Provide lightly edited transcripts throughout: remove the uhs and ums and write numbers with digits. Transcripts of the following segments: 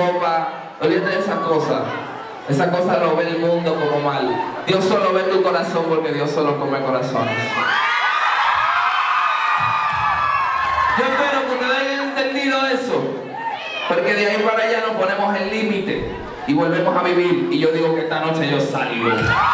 ropa. Olvídate de esa cosa. Esa cosa lo ve el mundo como mal. Dios solo ve tu corazón porque Dios solo come corazones. Yo espero que ustedes hayan entendido eso. Porque de ahí para allá nos ponemos el límite y volvemos a vivir. Y yo digo que esta noche yo salgo.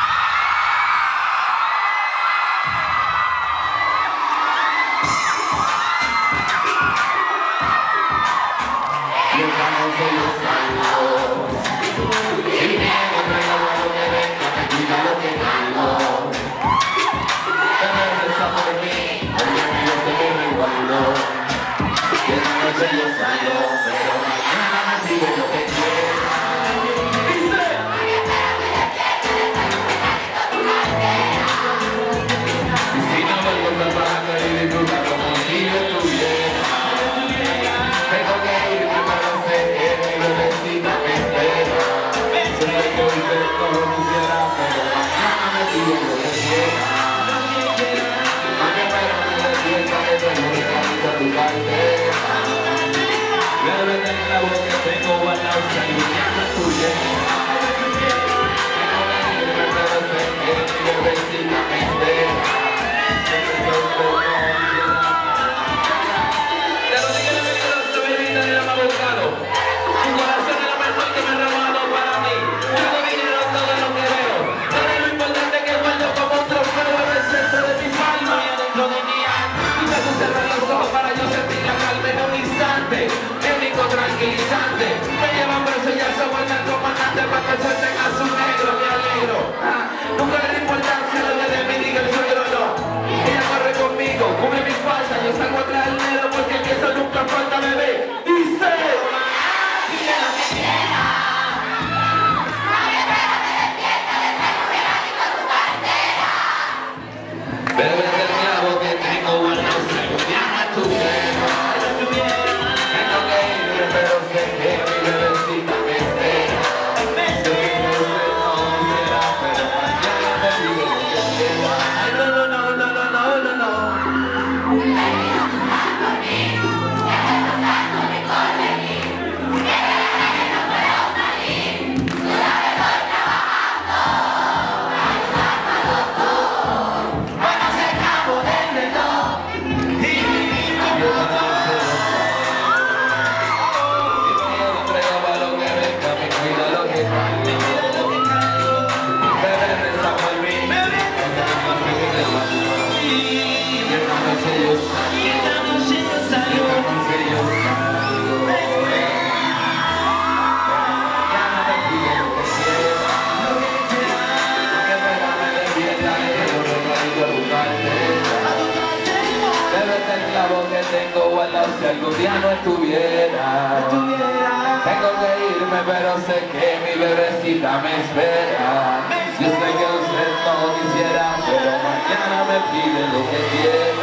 Si algún día no estuviera, tengo que irme, pero sé que mi bebecita me espera. Yo sé que usted no quisiera, pero mañana me pide lo que quiera.